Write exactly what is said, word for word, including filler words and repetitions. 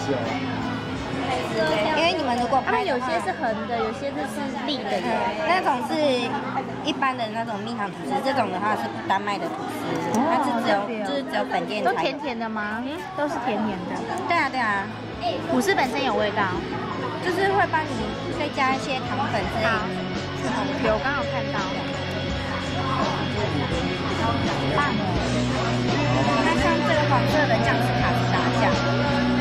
小。 因为你们如果他们有拍的话些是横的，有些是立的。 那种是一般的那种蜜糖吐司，这种的话是丹麦的吐司，它是只有就是只有本店才有。 都甜甜的吗？嗯，都是甜甜的。 对啊对啊， 吐司本身有味道， 就是会帮你再加一些糖粉之类的。 有刚好看到。棒哦！ 那像这个黄色的酱是卡士达酱。